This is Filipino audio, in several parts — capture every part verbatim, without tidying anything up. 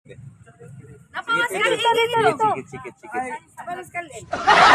Napamaskal dito, dito, dito. Sikit, sikit, sikit. Napamaskal eh.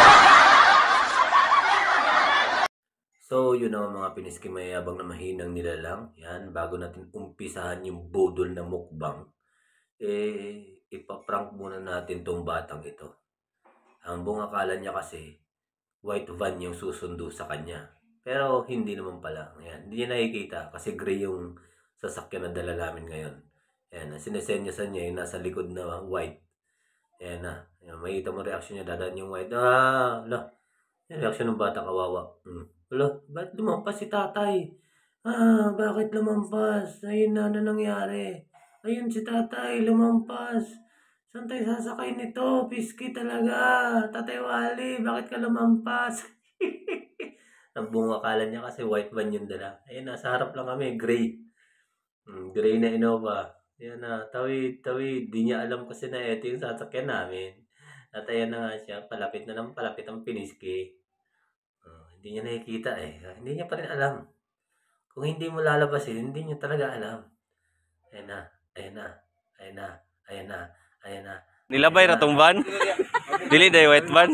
So, yun ang mga piniski mayabang na mahinang nilalang. Yan, bago natin umpisahan yung budol na mukbang, eh, ipaprank muna natin tong batang ito. Ang buong akala niya kasi, white van yung susundo sa kanya. Pero hindi naman pala. Yan, hindi niya nakikita kasi gray yung sasakyan na dala namin ngayon. Yan, sinesenyasan niya yung nasa likod na white. Yan na, yan, makikita mo reaction niya, dadaan yung white. Ah, ala, yung reaction ng bata kawawa. Hmm. Wala, ba't lumampas si tatay? Ah, bakit lumampas? Ayun na, ano nangyari? Ayun si tatay, lumampas. Saan tayo sasakay nito? Piski talaga. Tatay Wally, bakit ka lumampas? Ang buong akala niya kasi white van yung dala. Ayun, nasa harap lang kami, gray. Hmm, gray na Innova. Ayun na, tawid, tawid. Di niya alam kasi na ito yung sasakyan namin. At ayan na nga siya, palapit na lang, palapit ang piniski. Uh, hindi niya nakikita eh. Hindi niya pa rin alam. Kung hindi mo lalabasin, hindi niya talaga alam. Ayan na, ayan na, ayan na, ayan na, ayan na. Nilabay na tong van? Dili day white van?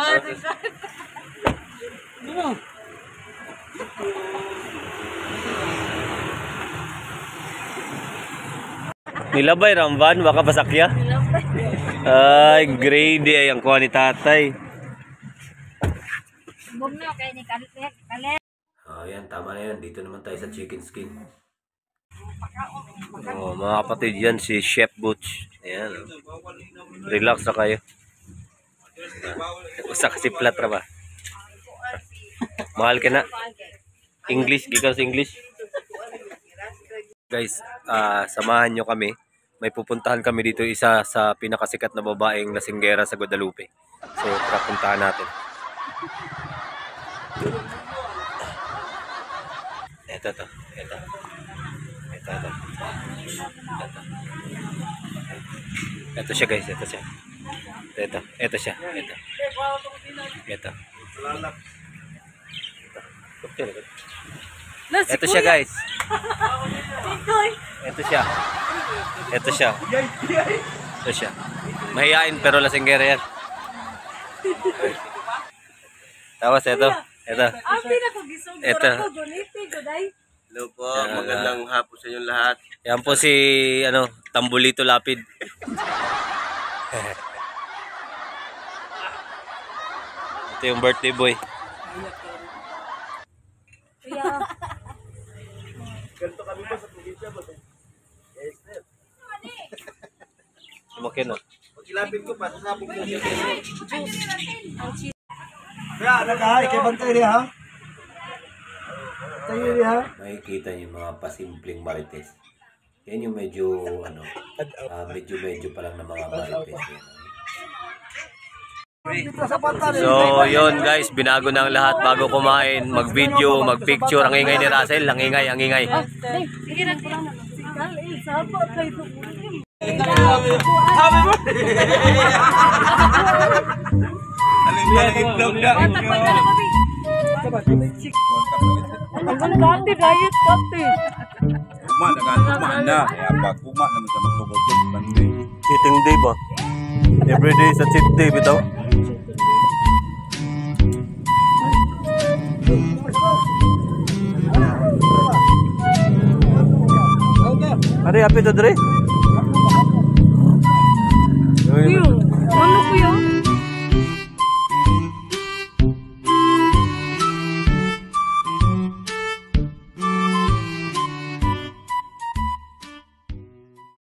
Nilabay ra ang van, baka pasakya. Ay, grade ay ang kuha ni tatay. Bumno kay ni Kalit. Kalit. Oh, yan, tama na yan. Dito naman tayo sa chicken skin. Oh, mga kapatid, yan si Chef Butch. Ayan. Relax na kayo. Usa kasi flat ra ba? Mahal ka na. English, gikas English. Guys, uh, samahan nyo kami. May pupuntahan kami dito, isa sa pinakasikat na babaeng lasinggera sa Guadalupe. So, tara puntahan natin. Ito to, ito. Ito, ito. Ito. Ito siya guys, ito siya. Ito, ito siya, ito. Ito. Ito siya guys. Ito siya. Ito siya. Ito siya. Mahihain pero lasinggera yan. Tapos ito. Ito. Ito. Hello po, magandang hapon sa inyong lahat. Yan po si ano, Tambulito Lapid. Ito yung birthday boy. Ganito kami po sa probinsya po. Yes, sir. Sumakin na. Pag ilapit ko pa, sasabog mo siya. Ya, nakahay, kay bantay niya ha? Tayo niya ha? Makikita niyo yung mga pasimpleng marites. Yan yung medyo, ano, uh, medyo medyo pa lang na mga marites. Yan. So yun guys, binago na ang lahat bago kumain, mag-video, mag-picture. Ang ingay ni Russell, ang ingay, ang ingay. Sige lang ko lang. Sabo kay to. Ang ganda diet kote. Kuma nagantuma na, kaya pag kuma naman sa magbubudget bantay. Cheating day ba? Everyday sa cheat day bitaw. Ari, happy to dre?